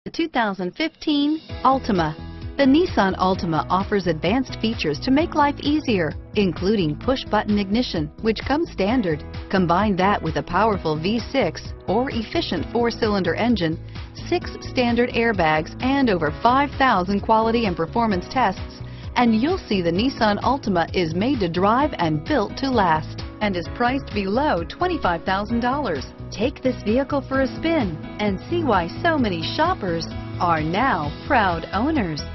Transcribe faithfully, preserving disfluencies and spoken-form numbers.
The two thousand fifteen Altima. The Nissan Altima offers advanced features to make life easier, including push-button ignition, which comes standard. Combine that with a powerful V six or efficient four-cylinder engine, six standard airbags, and over five thousand quality and performance tests, and you'll see the Nissan Altima is made to drive and built to last, and is priced below twenty-five thousand dollars. Take this vehicle for a spin and see why so many shoppers are now proud owners.